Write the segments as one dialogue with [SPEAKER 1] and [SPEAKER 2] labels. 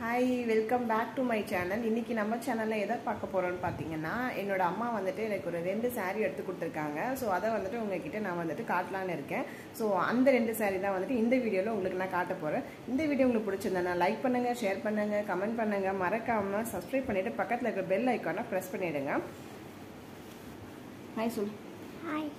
[SPEAKER 1] Hi, welcome back to my channel. இன்னைக்கு நம்ம சேனல்ல எதை பார்க்க போறோம்னு பாத்தீங்கன்னா என்னோட அம்மா வந்துட்டு எனக்கு ஒரு ரெண்டு saree எடுத்து கொடுத்திருக்காங்க. சோ அத வந்துட்டு உங்ககிட்ட நான் வந்துட்டு காட்டலாம்னு இருக்கேன். சோ அந்த ரெண்டு saree தான் வந்துட்டு இந்த வீடியோல உங்களுக்கு நான் காட்ட போறேன். இந்த வீடியோ உங்களுக்கு பிடிச்சிருந்தா லைக் பண்ணுங்க, ஷேர் பண்ணுங்க, கமெண்ட் பண்ணுங்க, மறக்காம Subscribe பண்ணிட்டு பக்கத்துல இருக்க பெல் ஐகானை பிரஸ் பண்ணிடுங்க. ஹாய் சொல்.
[SPEAKER 2] ஹாய்.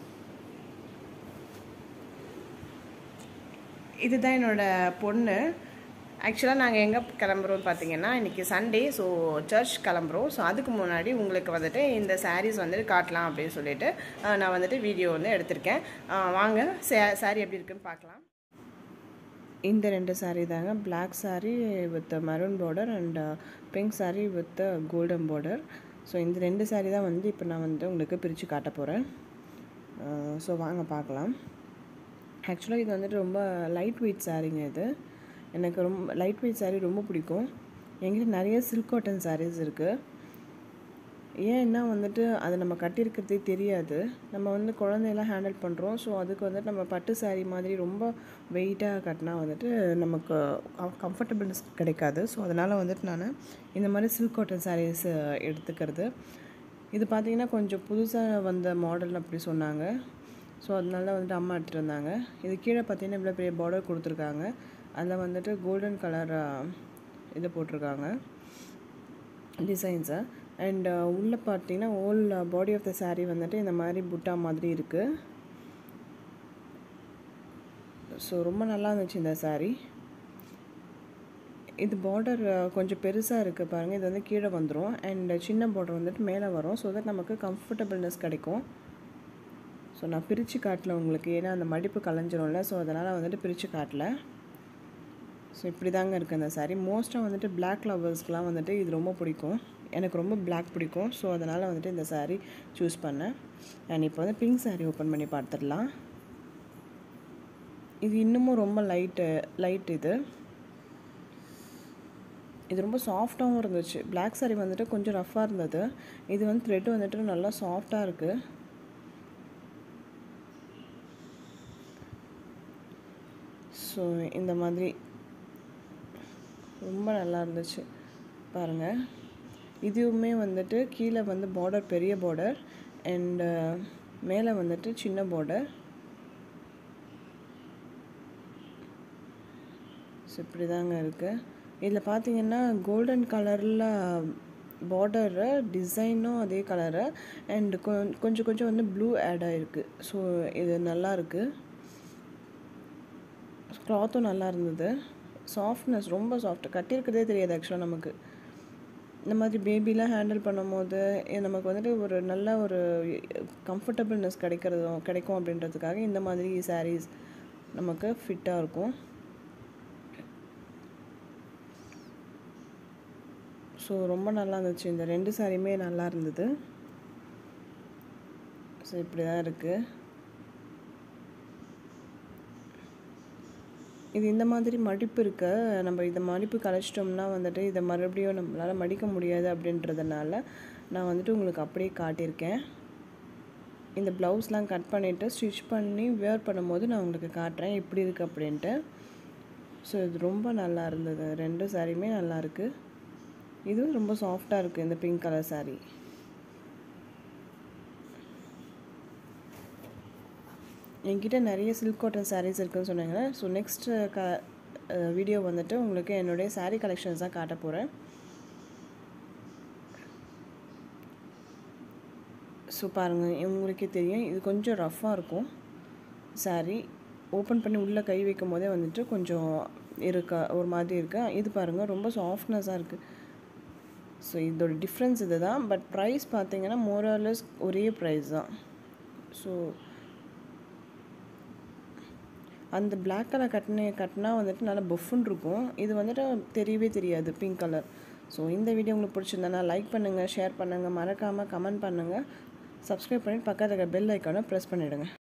[SPEAKER 1] இதுதான் என்னோட பொண்ணு. ஆக்சுவலாக நாங்கள் எங்கே கிளம்புறோம்னு பார்த்தீங்கன்னா இன்றைக்கி சண்டே. ஸோ சர்ச் கிளம்புறோம். ஸோ அதுக்கு முன்னாடி உங்களுக்கு வந்துட்டு இந்த சாரீஸ் வந்துட்டு காட்டலாம் அப்படின்னு சொல்லிட்டு நான் வந்துட்டு வீடியோ வந்து எடுத்திருக்கேன். வாங்க சாரீ எப்படி இருக்குன்னு பார்க்கலாம். இந்த ரெண்டு சாரீ தாங்க, black sari with maroon border and pink sari with golden border. So இந்த ரெண்டு சாரீ தான் வந்து இப்போ நான் வந்து உங்களுக்கு பிரித்து காட்ட போகிறேன். ஸோ வாங்க பார்க்கலாம். ஆக்சுவலாக இது வந்துட்டு ரொம்ப லைட் வெயிட் சாரீங்க. இது எனக்கு ரொம்ப லைட் வெயிட் சாரீ ரொம்ப பிடிக்கும். என்கிட்ட நிறைய சில்க் காட்டன் சாரீஸ் இருக்குது. ஏன்னா வந்துட்டு அது நம்ம கட்டியிருக்கிறதே தெரியாது. நம்ம வந்து குழந்தையெல்லாம் ஹேண்டில் பண்ணுறோம். ஸோ அதுக்கு வந்துட்டு நம்ம பட்டு சாரீ மாதிரி ரொம்ப வெயிட்டாக கட்டினா வந்துட்டு நமக்கு கம்ஃபர்டபுள்னஸ் கிடைக்காது. ஸோ அதனால் வந்துட்டு நான் இந்த மாதிரி சில்க் காட்டன் சாரீஸ் எடுத்துக்கிறது. இது பார்த்திங்கன்னா கொஞ்சம் புதுசாக வந்த மாடல் அப்படி சொன்னாங்க. ஸோ அதனால வந்துட்டு அம்மா எடுத்துகிட்டு வந்தாங்க. இது கீழே பார்த்திங்கன்னா இவ்வளோ பெரிய பார்டர் கொடுத்துருக்காங்க. அதில் வந்துட்டு கோல்டன் கலர் இது போட்டிருக்காங்க டிசைன்ஸை. அண்ட் உள்ளே பார்த்தீங்கன்னா whole body of the sari வந்துட்டு இந்த மாதிரி புட்டா மாதிரி இருக்குது. ஸோ ரொம்ப நல்லா இருந்துச்சு இந்த சாரீ. இது பார்டர் கொஞ்சம் பெருசாக இருக்குது பாருங்கள். இது வந்து கீழே வந்துடும் அண்ட் சின்ன பார்டர் வந்துட்டு மேலே வரும். ஸோ தட் நமக்கு கம்ஃபர்டபுள்னஸ் கிடைக்கும். ஸோ நான் பிரித்து காட்டல உங்களுக்கு, ஏன்னா அந்த மடிப்பு கலைஞ்சிரும்ல. ஸோ அதனால் வந்துட்டு பிரித்து காட்டல. ஸோ இப்படி தாங்க இருக்குது அந்த சாரீ. மோஸ்ட்டாக வந்துட்டு பிளாக் லவர்ஸ்க்கெலாம் வந்துட்டு இது ரொம்ப பிடிக்கும். எனக்கு ரொம்ப பிளாக் பிடிக்கும். ஸோ அதனால் வந்துட்டு இந்த சாரீ சூஸ் பண்ணேன். அண்ட் இப்போ வந்து பிங்க் சாரீ ஓப்பன் பண்ணி பார்த்துடலாம். இது இன்னமும் ரொம்ப லைட் இது ரொம்ப சாஃப்டாகவும் இருந்துச்சு. பிளாக் சாரீ வந்துட்டு கொஞ்சம் ரஃப்பாக இருந்தது. இது வந்து த்ரெட் வந்துட்டு நல்லா சாஃப்டாக இருக்குது. ஸோ இந்த மாதிரி ரொம்ப நல்லா இருந்துச்சு பாருங்கள். இதுவுமே வந்துட்டு கீழே வந்து பார்டர் பெரிய பார்டர் அண்டு மேலே வந்துட்டு சின்ன பார்டர். ஸோ இப்படி தாங்க இருக்குது. இதில் பார்த்தீங்கன்னா கோல்டன் கலரில் பார்டரு டிசைனும் அதே கலரு அண்டு கொஞ்சம் வந்து ப்ளூ ஆட் ஆகிருக்கு. ஸோ இது நல்லா இருக்குது. கிளாத்தும் நல்லா இருந்தது. சாஃப்ட்னஸ் ரொம்ப சாஃப்ட், கட்டியிருக்கிறதே தெரியாது ஆக்சுவலாக நமக்கு. இந்த மாதிரி பேபிலாம் ஹேண்டில் பண்ணும் போது நமக்கு வந்துட்டு ஒரு நல்ல ஒரு கம்ஃபர்டபுள்னஸ் கிடைக்கும் அப்படின்றதுக்காக இந்த மாதிரி சாரீஸ் நமக்கு ஃபிட்டாக இருக்கும். ஸோ ரொம்ப நல்லா இருந்துச்சு. இந்த ரெண்டு சாரியுமே நல்லா இருந்தது. ஸோ இப்படி தான் இருக்குது. இது இந்த மாதிரி மடிப்பு இருக்க, நம்ம இதை மடிப்பு கலைச்சிட்டோம்னா வந்துட்டு இதை மறுபடியும் நம்மளால் மடிக்க முடியாது அப்படின்றதுனால நான் வந்துட்டு உங்களுக்கு அப்படியே காட்டியிருக்கேன். இந்த ப்ளவுஸ்லாம் கட் பண்ணிவிட்டு ஸ்டிச் பண்ணி வேர் பண்ணும்போது நான் உங்களுக்கு காட்டுறேன் எப்படி இருக்குது அப்படின்ட்டு. ஸோ இது ரொம்ப நல்லா இருந்தது. ரெண்டு சாரியுமே நல்லா இருக்குது. இதுவும் ரொம்ப சாஃப்டாக இருக்குது இந்த பிங்க் கலர் சாரீ. என்கிட்ட நிறைய சில்க் காட்டன் சாரீஸ் இருக்குதுன்னு சொன்னாங்க. ஸோ நெக்ஸ்ட்டு வீடியோ வந்துட்டு உங்களுக்கு என்னுடைய சாரீ கலெக்ஷன்ஸ் தான் காட்ட போகிறேன். ஸோ பாருங்கள், உங்களுக்கே தெரியும் இது கொஞ்சம் ரஃப்பாக இருக்கும் சாரீ. ஓப்பன் பண்ணி உள்ளே கை வைக்கும் போதே வந்துட்டு கொஞ்சம் ஒரு மாதிரி இருக்கா. இது பாருங்கள் ரொம்ப சாஃப்ட்னஸாக இருக்குது. ஸோ இதோட டிஃப்ரென்ஸ் இது தான். பட் ப்ரைஸ் பார்த்தீங்கன்னா மோரலஸ் ஒரே ப்ரைஸ் தான். ஸோ அந்த பிளாக் கலர் கட்டினா வந்துட்டு நல்லா பஃப்னு இருக்கும். இது வந்துட்டு தெரியவே தெரியாது பிங்க் கலர். ஸோ இந்த வீடியோ உங்களுக்கு பிடிச்சிருந்தா லைக் பண்ணுங்கள், ஷேர் பண்ணுங்கள், மறக்காமல் கமெண்ட் பண்ணுங்கள், Subscribe பண்ணிட்டு பக்கத்தில் இருக்க பெல் ஐக்கானை ப்ரெஸ் பண்ணிவிடுங்க.